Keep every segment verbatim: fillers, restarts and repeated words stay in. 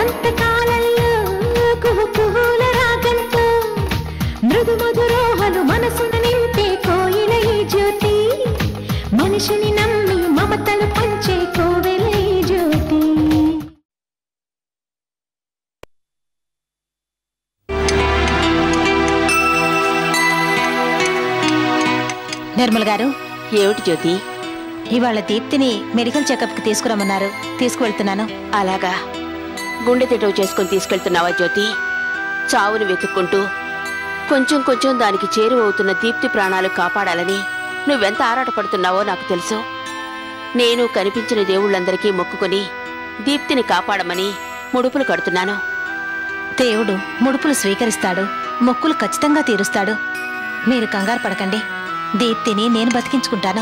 సంతకాలల్లో కుహు కుహుల రాగంతో మృదు మధురోహలు మనసును నింపే కోయిల ఈ జ్యోతి మనిషిని నమ్మి మమతలు పంచే కోవెల ఈ జ్యోతి. నిర్మల్ గారు. ఏమిటి జ్యోతి? ఇవాళ దీప్తిని మెడికల్ చెకప్ కి తీసుకురమ్మన్నారు, తీసుకువెళ్తున్నాను. అలాగా, గుండె తిటవు చేసుకుని తీసుకెళ్తున్నావా జ్యోతి? చావుని వెతుక్కుంటూ కొంచెం కొంచెం దానికి చేరువవుతున్న దీప్తి ప్రాణాలు కాపాడాలని నువ్వెంత ఆరాటపడుతున్నావో నాకు తెలుసు. నేను కనిపించిన దేవుళ్ళందరికీ మొక్కుకొని దీప్తిని కాపాడమని ముడుపులు కడుతున్నాను. దేవుడు ముడుపులు స్వీకరిస్తాడు, మొక్కులు ఖచ్చితంగా తీరుస్తాడు. మీరు కంగారు పడకండి, దీప్తిని నేను బతికించుకుంటాను.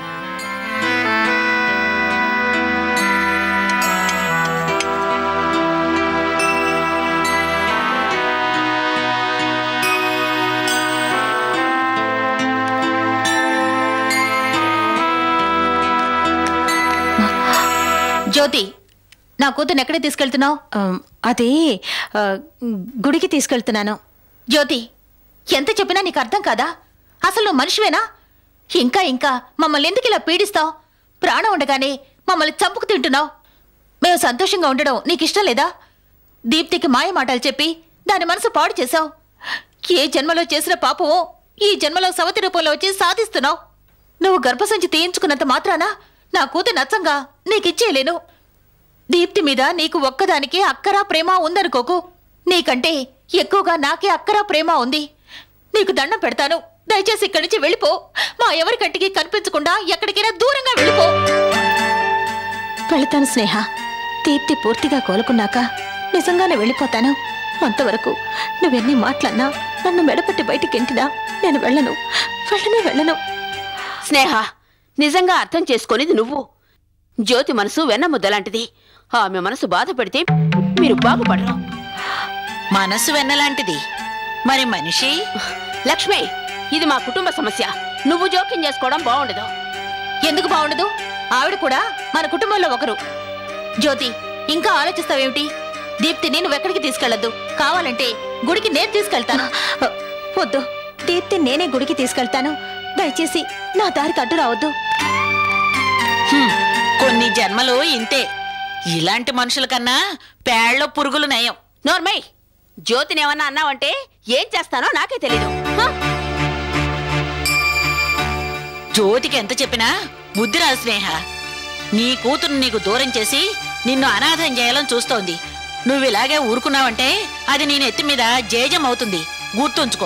జ్యోతి, నా కూతురు ఎక్కడికి తీసుకెళ్తున్నావు? అది గుడికి తీసుకెళ్తున్నాను. జ్యోతి, ఎంత చెప్పినా నీకు అర్థం కాదా? అసలు నువ్వు మనిషివేనా? ఇంకా ఇంకా మమ్మల్ని ఎందుకు ఇలా పీడిస్తావు? ప్రాణం ఉండగానే మమ్మల్ని చంపుకు తింటున్నావు. మేము సంతోషంగా ఉండడం నీకు ఇష్టం లేదా? దీప్తికి మాయ మాటలు చెప్పి దాని మనసు పాడు చేశావు. ఏ జన్మలో చేసిన పాపమో ఈ జన్మలో సవతి రూపంలో వచ్చి సాధిస్తున్నావు. నువ్వు గర్భసంచి తీయించుకున్నంత మాత్రాన నా కూతురు నచ్చంగా నీకిచ్చేయలేను. దీప్తి మీద నీకు ఒక్కదానికి అక్కరా ప్రేమ ఉందనుకోకు. నీకంటే ఎక్కువగా నాకే అక్కరా ప్రేమ ఉంది. నీకు దండం పెడతాను, దయచేసి ఇక్కడి నుంచి వెళ్ళిపో. మా ఎవరి కంటికి కనిపించకుండా ఎక్కడికైనా దూరంగా వెళ్ళిపో. వెళతాను స్నేహ. దీప్తి పూర్తిగా కోలుకున్నాక నిజంగానే వెళ్ళిపోతాను. అంతవరకు నువ్వెన్ని మాట్లాడినా, నన్ను మెడపట్టి బయటికి ఎంటినా నేను వెళ్ళను, వెళ్ళనే వెళ్ళను. స్నేహ, నిజంగా అర్థం చేసుకునేది నువ్వు. జ్యోతి మనసు వెన్న ముద్దలాంటిది. ఆమె మనసు బాధ పెడితే మీరు బాగుపడరు. మనసు వెన్నలాంటిది, మరి మనిషి? లక్ష్మి, ఇది మా కుటుంబ సమస్య. నువ్వు జోక్యం చేసుకోవడం బాగుండదు. ఎందుకు బాగుండదు? ఆవిడ కూడా మన కుటుంబంలో ఒకరు. జ్యోతి, ఇంకా ఆలోచిస్తావేమిటి? దీప్తిని నువ్వెక్కడికి తీసుకెళ్లొద్దు. కావాలంటే గుడికి నేను తీసుకెళ్తాను. వద్దు, దీప్తి నేనే గుడికి తీసుకెళ్తాను. దయచేసి నా దారికి అడ్డు రావద్దు. కొన్ని జన్మలు ఇంతే. ఇలాంటి మనుషుల కన్నా పేళ్ళలో పురుగులు నయం. నోర్మై, జ్యోతిని ఏమన్నా అన్నావంటే ఏం చేస్తానో నాకే తెలీదు. జ్యోతికి ఎంత చెప్పినా బుద్ధి రాదు స్నేహ. నీ కూతురు నీకు దూరం చేసి నిన్ను అనాథం చేయాలని చూస్తోంది. నువ్వు ఇలాగే ఊరుకున్నావంటే అది నీ నెత్తి మీద జేజం అవుతుంది, గుర్తుంచుకో.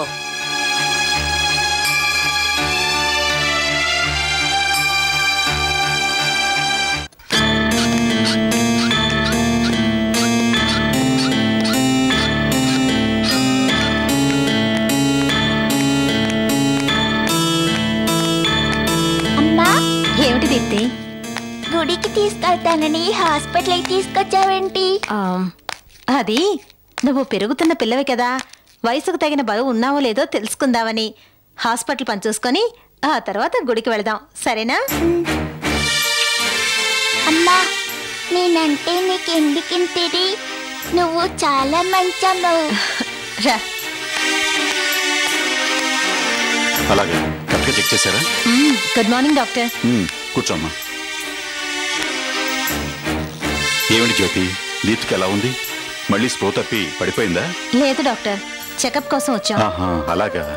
ఏమిటి దీప్తి? గుడికి తీసుకెళ్తానని హాస్పిటల్కి తీసుకొచ్చావేంటి? అది నువ్వు పెరుగుతున్న పిల్లవి కదా, వయసుకు తగిన బరువు ఉన్నావో లేదో తెలుసుకుందామని. హాస్పిటల్ పని చూసుకొని ఆ తర్వాత గుడికి వెళదాం, సరేనా? అమ్మా, నేనంటే నీకెందుకింతిది? నువ్వు చాలా మంచమ్మవు. రా. అలాగే కరెక్ట్గా చెక్ చేశారా? Good morning doctor. కూర్చోమ్మా. ఏమిటి జ్యోతి, దీప్తికి ఎలా ఉంది? మళ్ళీ స్పృహ తప్పి పడిపోయిందా? లేదు డాక్టర్, చెకప్ కోసం వచ్చాం. అలాగా.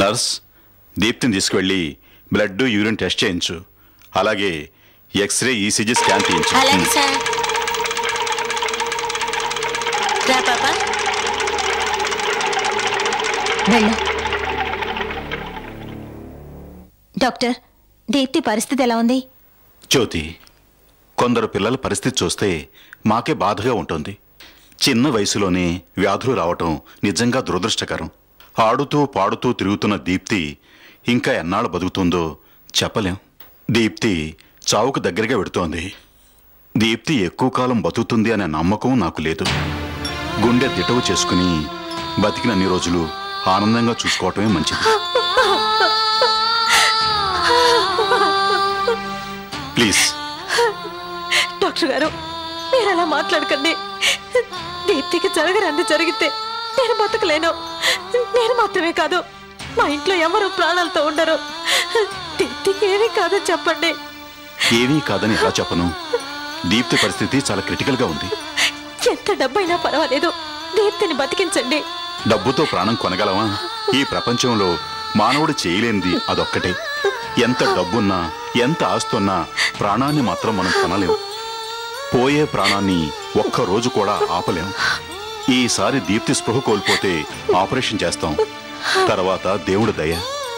నర్స్, దీప్తిని తీసుకువెళ్ళి బ్లడ్ యూరిన్ టెస్ట్ చేయించు. అలాగే ఎక్స్రే ఈసీజీ స్కాన్ చేయించు. అలాగే సార్. రా పాపా. వెళ్ళు. డాక్టర్, దీప్తి పరిస్థితి ఎలా ఉంది? జ్యోతి, కొందరు పిల్లల పరిస్థితి చూస్తే మాకే బాధగా ఉంటుంది. చిన్న వయసులోనే వ్యాధులు రావటం నిజంగా దురదృష్టకరం. ఆడుతూ పాడుతూ తిరుగుతున్న దీప్తి ఇంకా ఎన్నాళ్ళు బతుకుతుందో చెప్పలేం. దీప్తి చావుకు దగ్గరగా వెడుతోంది. దీప్తి ఎక్కువ కాలం బతుకుతుంది అనే నమ్మకం నాకు లేదు. గుండె దిటవు చేసుకుని బతికినన్ని రోజులు ఆనందంగా చూసుకోవటమే మంచిది. ప్లీజ్. డాక్టర్ గారు, మీరు అలా మాట్లాడకండి. దీప్తికి జరగరాంది జరిగితే నేను బతకలేను. నేను మాత్రమే కాదు, మా ఇంట్లో ఎవరు ప్రాణాలతో ఉండరు. దీప్తికి ఏమీ కాదు చెప్పండి. ఏమీ కాదని ఎలా చెప్పను? దీప్తి పరిస్థితి చాలా క్రిటికల్ గా ఉంది. ఎంత డబ్బైనా పర్వాలేదు, దీప్తిని బతికించండి. డబ్బుతో ప్రాణం కొనగలవా? ఈ ప్రపంచంలో మానవుడు చేయలేనిది అదొక్కటే. ఎంత డబ్బున్నా, ఎంత ఆస్తున్నా ప్రాణాన్ని మాత్రం మనం కొనలేం. పోయే ప్రాణాన్ని ఒక్కరోజు కూడా ఆపలేం. ఈసారి దీప్తి స్పృహ కోల్పోతే ఆపరేషన్ చేస్తాం. తర్వాత దేవుడు దయ.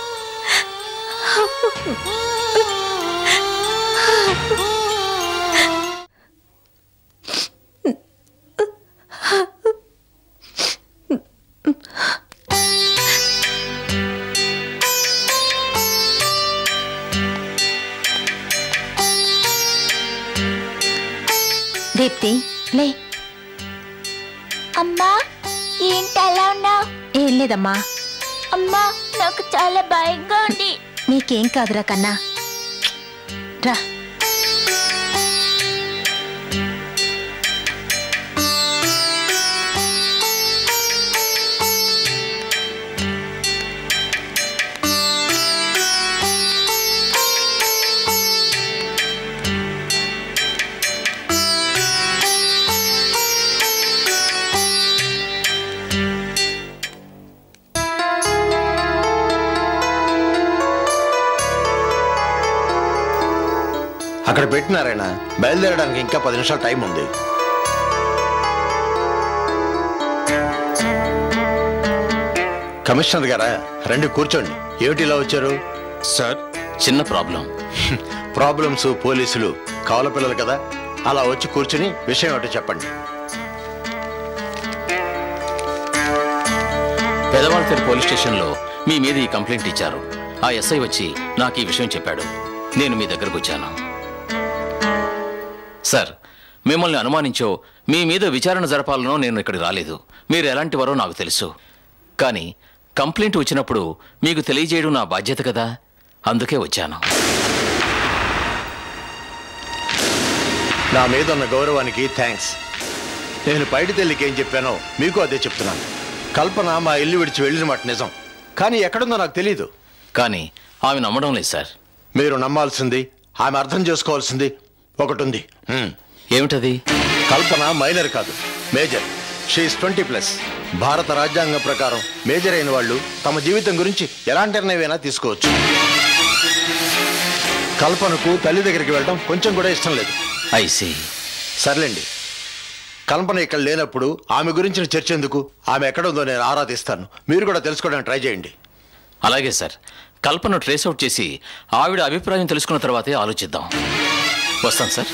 దీప్తి, లే. అమ్మా, ఏంటి అలా ఉన్నావు? ఏం లేదమ్మా. అమ్మా, నాకు చాలా భయంగా ఉంది. నీకేం కాదురా కన్నా, రా. అక్కడ పెట్టినారాయణ, బయలుదేరడానికి ఇంకా పది నిమిషాలు టైం ఉంది. కమిషనర్ గారా, రండి కూర్చోండి. ఏమిటి ఇలా వచ్చారు? సార్, చిన్న ప్రాబ్లం. ప్రాబ్లమ్స్ పోలీసులు కావల పిల్లలు కదా, అలా వచ్చి కూర్చుని విషయం ఏమిటో చెప్పండి. పెదవాళ్ళపేట పోలీస్ స్టేషన్లో మీ మీద ఈ కంప్లైంట్ ఇచ్చారు. ఆ ఎస్ఐ వచ్చి నాకు ఈ విషయం చెప్పాడు. నేను మీ దగ్గరకు వచ్చాను. సార్, మిమ్మల్ని అనుమానించో మీ మీద విచారణ జరపాలనో నేను ఇక్కడికి రాలేదు. మీరు ఎలాంటి వారో నాకు తెలుసు. కానీ కంప్లైంట్ వచ్చినప్పుడు మీకు తెలియజేయడం నా బాధ్యత కదా, అందుకే వచ్చాను. నా మీద ఉన్న గౌరవానికి థ్యాంక్స్. నేను బయట తెల్లికి ఏం చెప్పానో మీకు అదే చెప్తున్నాను. కల్పన మా ఇల్లు విడిచి వెళ్ళిన మాట నిజం, కానీ ఎక్కడుందో నాకు తెలీదు. కానీ ఆమె నమ్మడం లేదు సార్. మీరు నమ్మాల్సింది, ఆమె అర్థం చేసుకోవాల్సింది ఒకటి ఉంది. ఏమిటది? కల్పన మైనర్ కాదు, మేజర్. She's twenty plus. భారత రాజ్యాంగం ప్రకారం మేజర్ అయిన వాళ్ళు తమ జీవితం గురించి ఎలాంటి నిర్ణయమైనా తీసుకోవచ్చు. కల్పనకు తల్లి దగ్గరికి వెళ్ళడం కొంచెం కూడా ఇష్టం లేదు. I see. సర్లేండి, కల్పన ఇక్కడ లేనప్పుడు ఆమె గురించిన చర్చ ఎందుకు? ఆమె ఎక్కడుందో నేను ఆరాధిస్తాను. మీరు కూడా తెలుసుకోవడానికి ట్రై చేయండి. అలాగే సార్. కల్పన ట్రేస్ అవుట్ చేసి ఆవిడ అభిప్రాయం తెలుసుకున్న తర్వాతే ఆలోచిద్దాం. వస్తాం సార్.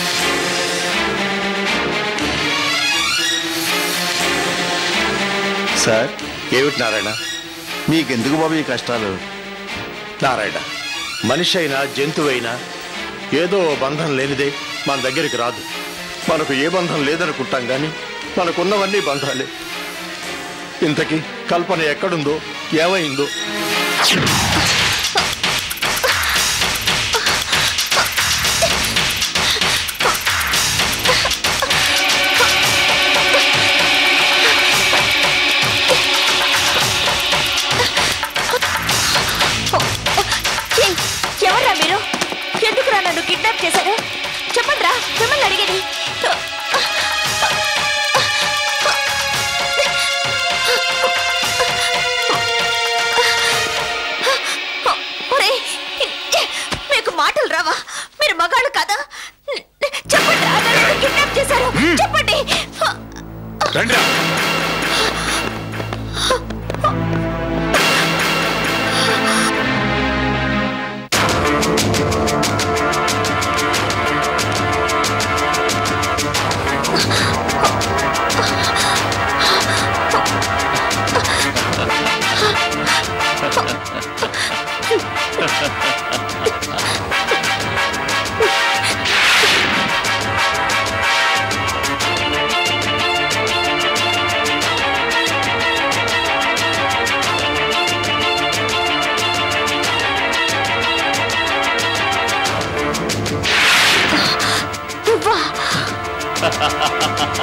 సార్, ఏమిటి నారాయణ? మీకెందుకు బాబు ఈ కష్టాలు? నారాయణ, మనిషి అయినా జంతువైనా ఏదో బంధం లేనిదే మన దగ్గరికి రాదు. మనకు ఏ బంధం లేదనుకుంటాం కానీ మనకున్నవన్నీ బంధాలే. ఇంతకీ కల్పన ఎక్కడుందో, ఏమైందో? ఎవర్రా మీరు? ఎందుకురా నన్ను కిడ్నాప్ చేశారు? చెప్పండి రా, మిమ్మల్ని అడిగేది.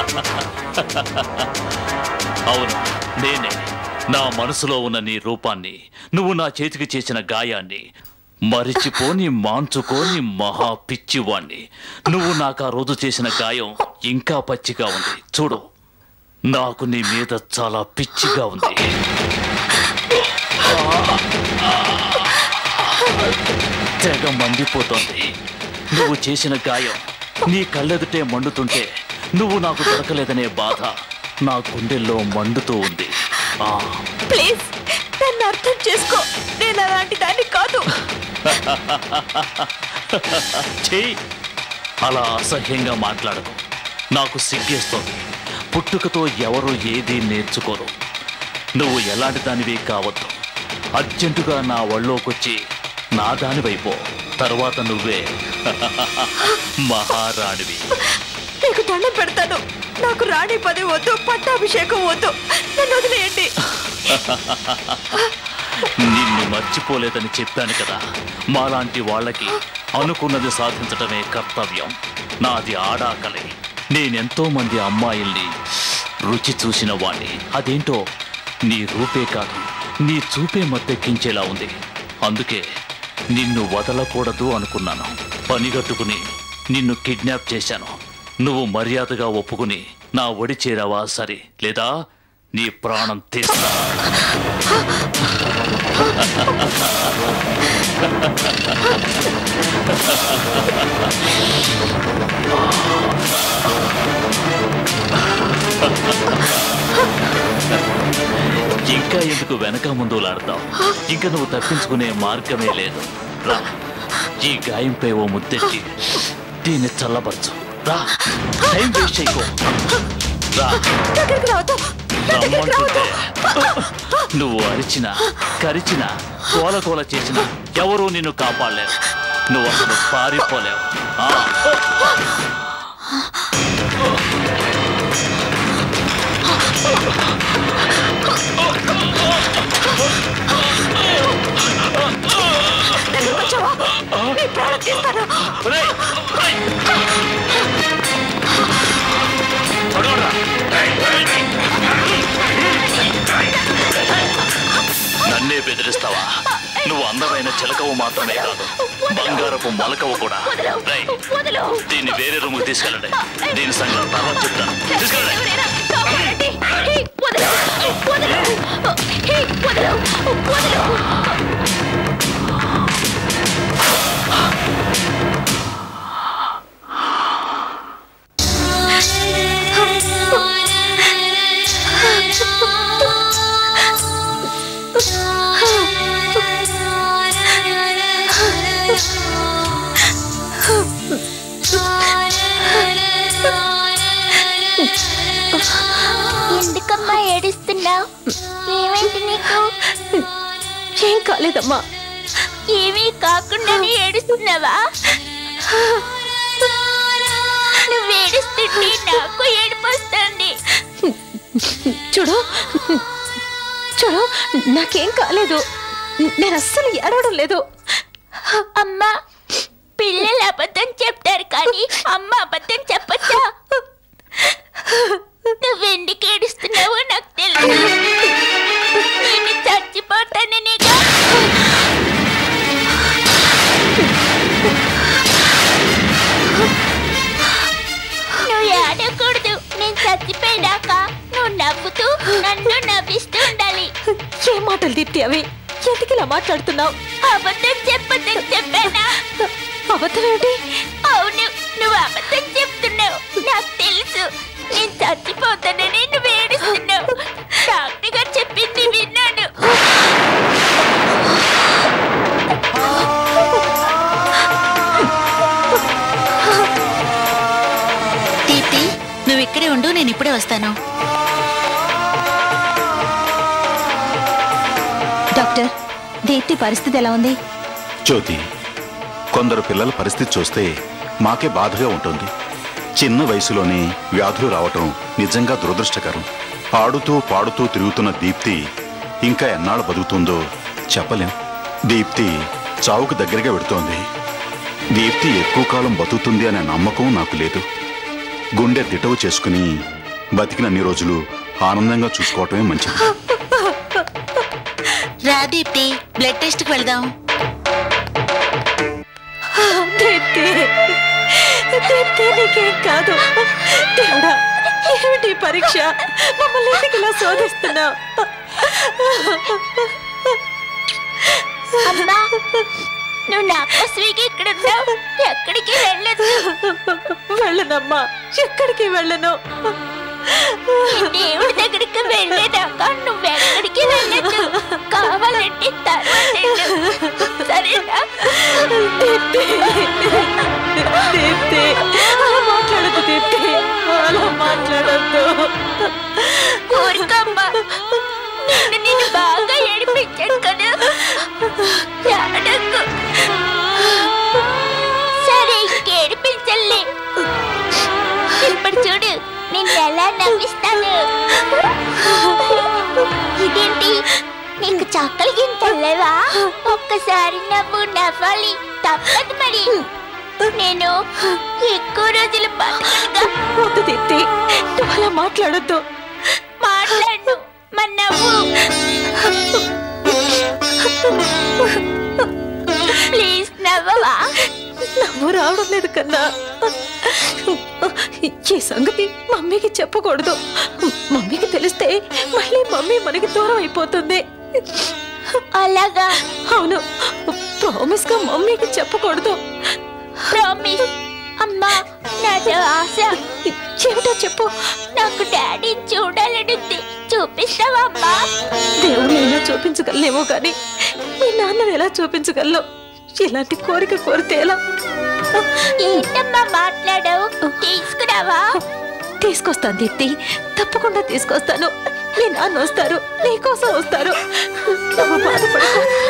అవును, నేనే. నా మనసులో ఉన్న నీ రూపాన్ని, నువ్వు నా చేతికి చేసిన గాయాన్ని మరిచిపోని మాంచుకోని మహా పిచ్చివాణ్ణి. నువ్వు నాకు ఆ రోజు చేసిన గాయం ఇంకా పచ్చిగా ఉంది. చూడు, నాకు నీ మీద చాలా పిచ్చిగా ఉంది. తెగ మండిపోతోంది. నువ్వు చేసిన గాయం నీ కళ్ళెదుటే మండుతుంటే నువ్వు నాకు దొరకలేదనే బాధ నా గుండెల్లో మండుతూ ఉంది. ప్లీజ్ నన్ను అర్థం చేసుకో, నేను అలాంటి దాన్ని కాదు. చెయ్యి, అలా అసహ్యంగా మాట్లాడకు. నాకు సిగ్గేస్తోంది. పుట్టుకతో ఎవరు ఏదీ నేర్చుకోరు. నువ్వు ఎలాంటి దానివి కావద్దు. అర్జెంటుగా నా ఒళ్ళోకొచ్చి నా దానివైపో. తర్వాత నువ్వే మహారాణివి. నీకు దండం పెడతాను. నాకు రాణి పది వద్దు, పట్టాభిషేకం వద్దు. నన్ను వదిలేయండి. నిన్ను మర్చిపోలేదని చెప్పాను కదా. మాలాంటి వాళ్ళకి అనుకున్నది సాధించటమే కర్తవ్యం. నాది ఆడాకలి. నేనెంతో మంది అమ్మాయిల్ని రుచి చూసిన వాణ్ణి. అదేంటో నీ రూపే కాదు, నీ చూపే మత్తెక్కించేలా ఉంది. అందుకే నిన్ను వదలకూడదు అనుకున్నాను. పనిగట్టుకుని నిన్ను కిడ్నాప్ చేశాను. నువ్వు మర్యాదగా ఒప్పుకుని నా ఒడి చేరావా సరే, లేదా నీ ప్రాణం తీస్తా. ఇంకా ఎందుకు వెనక ముందు లాడతావు? ఇంకా నువ్వు తప్పించుకునే మార్గమే లేదు. రా, ఈ గాయంపై ఓ ముద్దెట్టి దీన్ని చల్లబరచు. రా, టైం వేస్ట్ చేయకో. రా, రమ్మంటుంటే నువ్వు అరిచినా కరిచినా కోలకోల చేసినా ఎవరూ నిన్ను కాపాడలేరు. నువ్వు అసలు పారిపోలేవు. నన్నే బెదిరిస్తావా? నువ్వు అందమైన చిలకవు మాత్రమే కాదు, బంగారపు మొలకవు కూడా. దీన్ని వేరే రూమ్ తీసుకెళ్ళండి. దీని సంగతి తర్వాత చెప్తాను. తీసుకెళ్ళండి. ఎందుకమ్మా ఏడుస్తున్నావు? ఏమైంది నీకు? ఏం కాలేదమ్మా. ఏమీ కాకుండానే ఏడుస్తున్నావా? నువ్వు ఏడుస్తుంటే నాకు ఏడుపు వస్తుంది. చూడు చూడు నాకేం కాలేదు. నేను అస్సలు ఏడవడం లేదు. అమ్మా, పిల్లలు అబద్ధం చెప్తారు కానీ అమ్మ అబద్ధం చెప్పచ్చా? నువ్వెందుకు ఏడుస్తున్నావో నాకు తెలుసు. నేను చచ్చిపోతాననిగా. నువ్వు ఏడకూడదు. నేను చచ్చిపోయినాక నువ్వు నవ్వుతూ నన్ను నవ్విస్తూ ఉండాలి. ఏ మాటలు దీప్తి అవి? ఎందుకు ఇలా మాట్లాడుతున్నావు? అబద్ధం చెప్పదని చెప్పానా? అబద్ధం ఏమిటి? అవును, నువ్వు అబద్ధం చెప్తున్నావు. నాకు తెలుసు. నేను చచ్చిపోతానని నువ్వు ఏడుస్తున్నావు. డాక్టర్ గారు చెప్పింది విన్నాను. దీప్తి, నువ్వు ఇక్కడే ఉండు, నేను ఇప్పుడే వస్తాను. డాక్టర్, దీప్తి పరిస్థితి ఎలా ఉంది? జ్యోతి, కొందరు పిల్లల పరిస్థితి చూస్తే మాకే బాధగా ఉంటుంది. చిన్న వయసులోనే వ్యాధులు రావటం నిజంగా దురదృష్టకరం. ఆడుతూ పాడుతూ తిరుగుతున్న దీప్తి ఇంకా ఎన్నాళ్ళు బతుకుతుందో చెప్పలేం. దీప్తి చావుకు దగ్గరగా పెడుతోంది. దీప్తి ఎక్కువ కాలం బతుకుతుంది అనే నమ్మకం నాకు లేదు. గుండె దిటవు చేసుకుని బతికినన్ని రోజులు ఆనందంగా చూసుకోవటమే మంచిది. రా దీప్తి, బ్లడ్ టెస్ట్కి వెళ్దాం. నీకేం కాదు. దేవుడా, ఏమిటి పరీక్ష? మమ్మల్ని ఎందుకు ఇలా శోధిస్తున్నావు? అమ్మా, నువ్వు నా కోసమేగా ఇక్కడ ఉన్నావు. ఎక్కడికి వెళ్ళదు. వెళ్ళనమ్మా, ఎక్కడికి వెళ్ళను. దేవుడి దగ్గరికి వెళ్ళేదాకా నువ్వెక్కడికి వెళ్ళదు. కావాలంటే తర్వాత వెళ్ళు. సరేనా? దీప్తి, దీప్తి, అలా మాట్లాడద్దు. దీప్తి, అలా మాట్లాడద్దు. ఊరికమ్మా, నేను నిన్ను బాగా ఏడిపించాను కదా. ఏడకు. సరే, ఇంకేడిపించలే. ఇప్పుడు చూడు, నిన్ను ఎలా నవ్విస్తాను. ఇదేంటి, నీకు చక్కలు గింతలేవా? ఒక్కసారి నవ్వు, నవ్వాలి. తప్పదు మరి. నేను ఎక్కువ రోజులు బతకనుగా. వద్దు దీప్తి, నువ్వు అలా మాట్లాడొద్దు. మాట్లాడు, మరి నవ్వు. ప్లీజ్ నవ్వవా? నవ్వు రావడం లేదు కన్నా. ఈ సంగతి మమ్మీకి చెప్పకూడదు. మమ్మీకి తెలిస్తే మళ్ళీ మమ్మీ మనకి దూరం అయిపోతుంది. అలాగా? అవును, ప్రామిస్ గా మమ్మీకి చెప్పకూడదు. ప్రామిస్. అమ్మా, నాతో ఆశ. చెవిటో చెప్పు. నాకు డాడీని చూడాలనుంది. చూపిస్తావా అమ్మా? దేవుడినైనా చూపించగలనేమో కానీ మీ నాన్నని ఎలా చూపించగలను? ఇలాంటి కోరిక కోరితే ఎలా? ఏంటమ్మా మాట్లాడావు? తీసుకురావా? తీసుకొస్తాను దీప్తి, తప్పకుండా తీసుకొస్తాను. మీ నాన్న వస్తారు, నీకోసం వస్తారు. నువ్వు బాధపడకు.